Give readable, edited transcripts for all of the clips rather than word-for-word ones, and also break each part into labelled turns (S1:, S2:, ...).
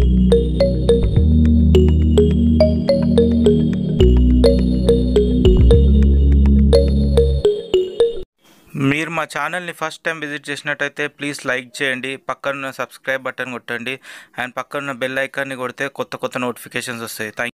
S1: మీరు మా ఛానల్ని ఫస్ట్ టైం విజిట్ చేసినట్టయితే ప్లీజ్ లైక్ చేయండి, పక్కన సబ్స్క్రైబ్ బటన్ కొట్టండి అండ్ పక్కన బెల్ ఐకాన్ని కొడితే కొత్త నోటిఫికేషన్స్ వస్తాయి. థ్యాంక్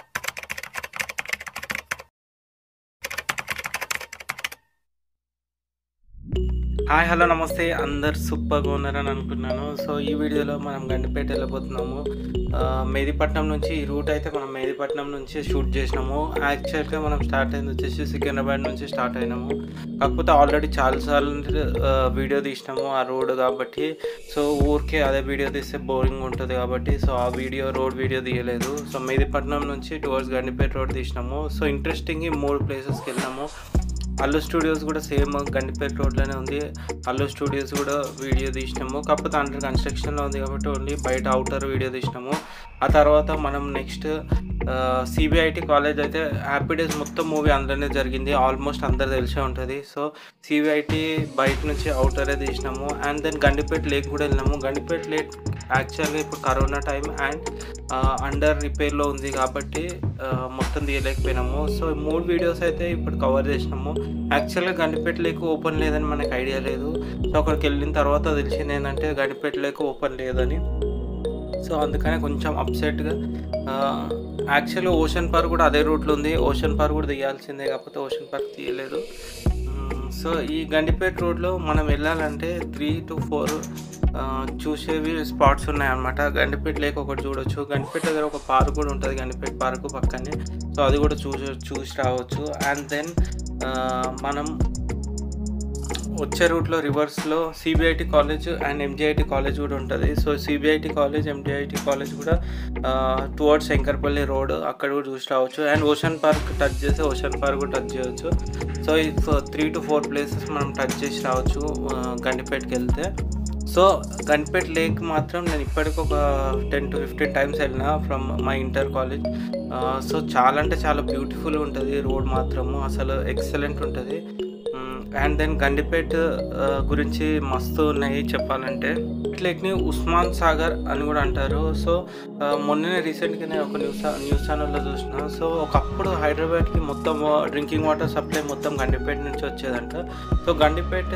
S1: హాయ్ హలో నమస్తే, అందరు సూపర్గా ఉన్నారని అనుకున్నాను. సో ఈ వీడియోలో మనం గండిపేట వెళ్ళబోతున్నాము. మెహదీపట్నం నుంచి ఈ రూట్ అయితే మనం మెహదీపట్నం నుంచి షూట్ చేసినాము. యాక్చువల్గా మనం స్టార్ట్ అయింది వచ్చేసి సికింద్రాబాద్ నుంచి స్టార్ట్ అయినాము. కాకపోతే ఆల్రెడీ చాలాసార్లు వీడియో తీసినాము ఆ రోడ్ కాబట్టి. సో ఊరికే అదే వీడియో తీస్తే బోరింగ్ ఉంటుంది కాబట్టి సో ఆ రోడ్ వీడియో తీయలేదు. సో మెహదీపట్నం నుంచి టువర్డ్స్ గండిపేట రోడ్ తీసినాము. సో ఇంట్రెస్టింగ్ 3 ప్లేసెస్కి వెళ్ళినాము. అల్లు స్టూడియోస్ కూడా సేమ్ గండిపేట రోడ్లోనే ఉంది. అల్లు స్టూడియోస్ కూడా వీడియో తీసినాము. కాకపోతే అండర్ కన్స్ట్రక్షన్లో ఉంది కాబట్టి ఓన్లీ బయట అవుటర్ వీడియో తీసినాము. ఆ తర్వాత మనం నెక్స్ట్ సిబిఐటి కాలేజ్ అయితే హ్యాపీ డేస్ మొత్తం మూవీ అందులోనే జరిగింది. ఆల్మోస్ట్ అందరు తెలిసే ఉంటుంది. సో సిబిఐటి బయట నుంచి అవుటరే తీసినాము. అండ్ దెన్ గండిపేట లేక్ కూడా వెళ్ళినాము. గండిపేట లేక్ యాక్చువల్గా ఇప్పుడు కరోనా టైం అండ్ అండర్ రిపేర్లో ఉంది కాబట్టి మొత్తం తీయలేకపోయినాము. సో 3 వీడియోస్ అయితే ఇప్పుడు కవర్ చేసినాము. యాక్చువల్గా గండిపేట లేక్ ఓపెన్ లేదని మనకు ఐడియా లేదు. సో అక్కడికి వెళ్ళిన తర్వాత తెలిసింది ఏంటంటే గండిపేట లేక్ ఓపెన్ లేదని. సో అందుకనే కొంచెం అప్సెట్గా యాక్చువల్గా ఓషన్ పార్క్ కూడా అదే రూట్లో ఉంది. ఓషన్ పార్క్ కూడా తీయాల్సిందే, కాకపోతే ఓషన్ పార్క్ తీయలేదు. సో ఈ గండిపేట రోడ్లో మనం వెళ్ళాలంటే 3 to 4 చూసేవి స్పాట్స్ ఉన్నాయన్నమాట. గండిపేట లేక్ ఒకటి చూడొచ్చు. గండిపేట దగ్గర ఒక పార్క్ కూడా ఉంటుంది, గండిపేట పార్క్ పక్కనే. సో అది కూడా చూసి రావచ్చు. అండ్ దెన్ మనం వచ్చే రూట్లో రివర్స్లో CBIT college and MGIT college కూడా ఉంటుంది. So CBIT college MGIT college కూడా టువర్డ్స్ శంకర్పల్లి రోడ్ అక్కడ కూడా చూసి రావచ్చు. అండ్ ఓషన్ పార్క్ టచ్ చేసి ఓషన్ పార్క్ కూడా టచ్ చేయవచ్చు. సో ఈ 3 to 4 ప్లేసెస్ మనం టచ్ చేసి రావచ్చు గండిపేటకి వెళ్తే. సో గండిపేట లేక్ మాత్రం నేను ఇప్పటికి ఒక 10 to 15 టైమ్స్ వెళ్ళినా from my inter college. So చాలా అంటే చాలా బ్యూటిఫుల్ ఉంటుంది రోడ్ మాత్రము, అసలు ఎక్సలెంట్ ఉంటుంది. అండ్ దెన్ గండిపేట గురించి మస్తు ఉన్నాయి చెప్పాలంటే. లేక్ని ఉస్మాన్ సాగర్ అని కూడా అంటారు. సో మొన్ననే రీసెంట్గానే ఒక న్యూస్ ఛానల్లో చూసిన. సో ఒకప్పుడు హైదరాబాద్కి మొత్తం డ్రింకింగ్ వాటర్ సప్లై మొత్తం గండిపేట నుంచి వచ్చేదంట. సో గండిపేట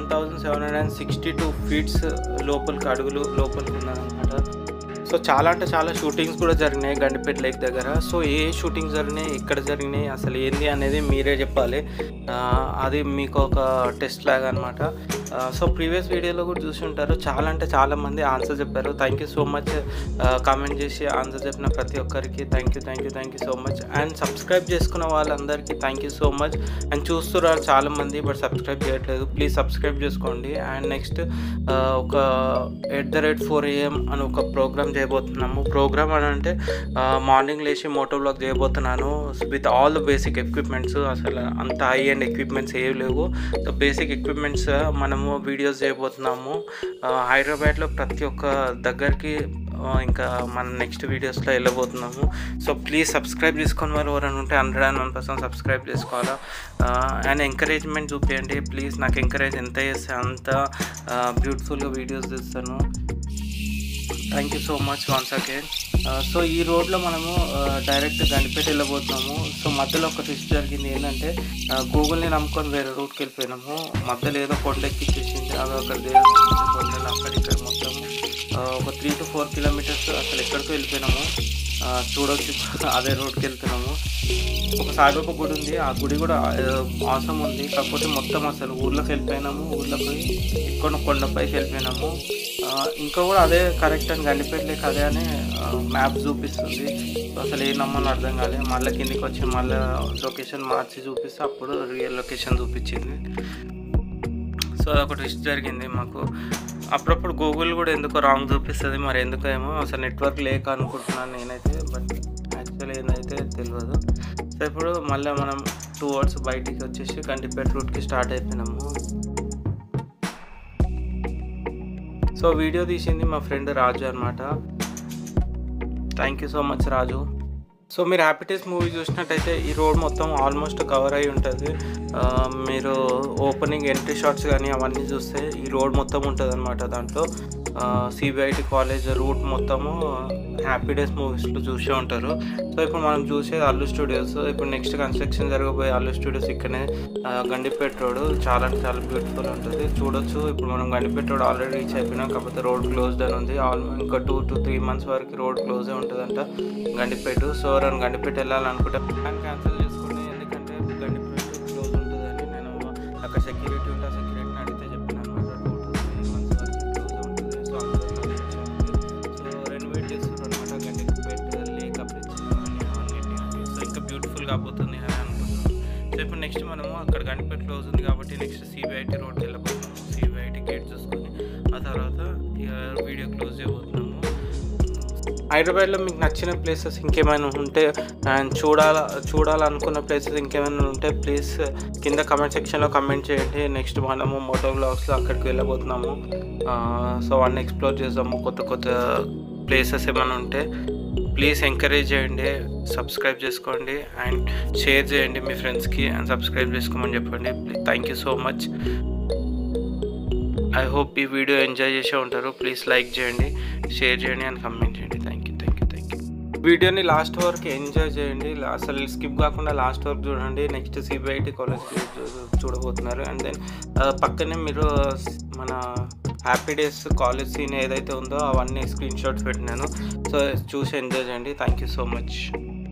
S1: 1762 feet లోపలికి అడుగులు లోపలికి ఉన్నదన్నమాట. సో చాలా అంటే చాలా షూటింగ్స్ కూడా జరిగినాయి గండిపేట లేక్ దగ్గర. సో ఏ షూటింగ్స్ జరిగినాయి, ఎక్కడ జరిగినాయి, అసలు ఏంది అనేది మీరే చెప్పాలి. అది మీకు ఒక టెస్ట్ లాగా అనమాట. సో ప్రీవియస్ వీడియోలో కూడా చూసి ఉంటారు. చాలా అంటే చాలామంది ఆన్సర్ చెప్పారు. Thank you so much. Comment చేసి ఆన్సర్ చెప్పిన ప్రతి ఒక్కరికి thank you so much. And subscribe చేసుకున్న వాళ్ళందరికీ thank you so much. And చూస్తున్నారు చాలామంది బట్ సబ్స్క్రైబ్ చేయట్లేదు. ప్లీజ్ సబ్స్క్రైబ్ చేసుకోండి. అండ్ నెక్స్ట్ ఒక @4 AM అని ఒక ప్రోగ్రామ్ చేయబోతున్నాము. ప్రోగ్రామ్ అని అంటే మార్నింగ్ లేచి మోటో బ్లాగ్ చేయబోతున్నాను with all the basic equipments. అసలు అంత హై అండ్ ఎక్విప్మెంట్స్ ఏవి లేవు. సో బేసిక్ ఎక్విప్మెంట్స్ మనము వీడియోస్ చేయబోతున్నాము హైదరాబాద్లో ప్రతి ఒక్క దగ్గరికి. ఇంకా మనం నెక్స్ట్ వీడియోస్లో వెళ్ళబోతున్నాము. సో ప్లీజ్ సబ్స్క్రైబ్ చేసుకుని వాళ్ళు ఎవరైనా ఉంటే 101% సబ్స్క్రైబ్ చేసుకోవాలా. అండ్ ఎంకరేజ్మెంట్ చూపించండి ప్లీజ్. నాకు ఎంకరేజ్ ఎంత చేస్తే అంత బ్యూటిఫుల్గా వీడియోస్ తీస్తాను. Thank you so much once again. So ఈ రోడ్లో మనము డైరెక్ట్ గండిపేట వెళ్ళబోతున్నాము. సో మధ్యలో ఒక ట్విస్ట్ జరిగింది ఏంటంటే గూగుల్ని నమ్ముకొని వేరే రూట్కి వెళ్ళిపోయినాము. మధ్యలో ఏదో కొండ ఎక్కిచ్చేసింది. అవి అక్కడ దేవుడు కొండలు అక్కడిక్కడ మొత్తము ఒక 3 to 4 kilometers అసలు ఎక్కడికో వెళ్ళిపోయినాము. చూడొచ్చు అదే రోడ్కి వెళ్తున్నాము. ఒక సాయిబాబా గుడి ఉంది, ఆ గుడి కూడా ఆసం ఉంది. కాకపోతే మొత్తం అసలు ఊర్లోకి వెళ్ళిపోయినాము. ఊర్లో పోయి ఎక్కడ కొండపైకి వెళ్ళిపోయినాము. ఇంకా కూడా అదే కరెక్ట్ అని గండిపేట లేక అదే అని మ్యాప్ చూపిస్తుంది. అసలు ఏ నమ్మని అర్థం కాలేదు. మళ్ళీ కిందికి వచ్చి మళ్ళీ లొకేషన్ మార్చి చూపిస్తే అప్పుడు రియల్ లొకేషన్ చూపించింది. సో అదొక ట్విస్ట్ జరిగింది మాకు. అప్పుడప్పుడు గూగుల్ కూడా ఎందుకో రాంగ్ చూపిస్తుంది, మరి ఎందుకో ఏమో. అసలు నెట్వర్క్ లేక అనుకుంటున్నాను నేనైతే, బట్ యాక్చువల్లీ ఏందైతే తెలియదు. సో ఇప్పుడు మళ్ళీ మనం 2 hours బయటికి వచ్చేసి గండిపేట రూట్కి స్టార్ట్ అయిపోయినాము. సో వీడియో తీసింది మా ఫ్రెండ్ రాజు అనమాట. Thank you so much Raju. So మీరు హ్యాపీ డేస్ మూవీ చూసినట్టయితే ఈ రోడ్ మొత్తం ఆల్మోస్ట్ కవర్ అయి ఉంటుంది. మీరు ఓపెనింగ్ ఎంట్రీ షాట్స్ కానీ అవన్నీ చూస్తే ఈ రోడ్ మొత్తం ఉంటుందన్నమాట. దాంట్లో సిబిఐటి కాలేజ్ రూట్ మొత్తము హ్యాపీ డేస్ మూవీస్లో చూసే ఉంటారు. సో ఇప్పుడు మనం చూసేది అల్లు స్టూడియోస్. ఇప్పుడు నెక్స్ట్ కన్స్ట్రక్షన్ జరగబోయే అల్లు స్టూడియోస్ ఇక్కడనే గండిపేట రోడ్ చాలా చాలా బ్యూటిఫుల్ ఉంటుంది, చూడొచ్చు. ఇప్పుడు మనం గండిపేట రోడ్ ఆల్రెడీ రీచ్ అయిపోయినాం, కాకపోతే రోడ్ క్లోజ్డ్ అని ఉంది. ఇంకా 2 to 3 months వరకు రోడ్ క్లోజే ఉంటుందంట గండిపేట. సో నేను గండిపేట వెళ్ళాలనుకుంటే ప్లాన్ క్యాన్సిల్ చేసుకోండి, ఎందుకంటే గండిపేట క్లోజ్ ఉంటుందని నేను అక్కడ సెక్యూరిటీ ఉంటే ఆ సెక్యూరిటీని అడిగితే చెప్పిన అనమాట. 2 to 3 months వరకు క్లోజ్ ఉంటుంది. సో సో రెనోవేట్ చేస్తున్నారు అనమాట గండిపేట లేక్ బ్రిడ్జ్ అన్నింటినీ. సో ఇంకా బ్యూటిఫుల్ కాబోతుంది అని అనుకుంటున్నాను. సో ఇప్పుడు నెక్స్ట్ మనము అక్కడ గండిపేట క్లోజ్ ఉంది కాబట్టి నెక్స్ట్ సిబిఐటి రోడ్కి వెళ్ళబోతున్నాము. సిబిఐటి గేట్ చూసుకొని ఆ తర్వాత వీడియో క్లోజ్ చేయబోతున్నాము. హైదరాబాద్లో మీకు నచ్చిన ప్లేసెస్ ఇంకేమైనా ఉంటే అండ్ చూడాలనుకున్న ప్లేసెస్ ఇంకేమైనా ఉంటే ప్లీజ్ కింద కమెంట్ సెక్షన్లో కమెంట్ చేయండి. నెక్స్ట్ మనము మోటో వ్లాగ్స్లో అక్కడికి వెళ్ళబోతున్నాము. సో అవన్నీ ఎక్స్ప్లోర్ చేద్దాము. కొత్త ప్లేసెస్ ఏమైనా ఉంటే ప్లీజ్ ఎంకరేజ్ చేయండి, సబ్స్క్రైబ్ చేసుకోండి అండ్ షేర్ చేయండి మీ ఫ్రెండ్స్కి అండ్ సబ్స్క్రైబ్ చేసుకోమని చెప్పండి. Thank you so much. I hope ఈ వీడియో ఎంజాయ్ చేసే ఉంటారు. ప్లీజ్ లైక్ చేయండి, షేర్ చేయండి అండ్ కమెంట్ చేయండి. Thank you. వీడియోని లాస్ట్ వరకు ఎంజాయ్ చేయండి, అసలు స్కిప్ కాకుండా లాస్ట్ వరకు చూడండి. నెక్స్ట్ సిబిఐటి కాలేజ్ చూడబోతున్నారు. అండ్ దెన్ పక్కనే మీరు మన హ్యాపీ డేస్ కాలేజ్ సీన్ ఏదైతే ఉందో అవన్నీ స్క్రీన్ షాట్స్ పెట్టినాను. సో చూసి ఎంజాయ్ చేయండి. Thank you so much.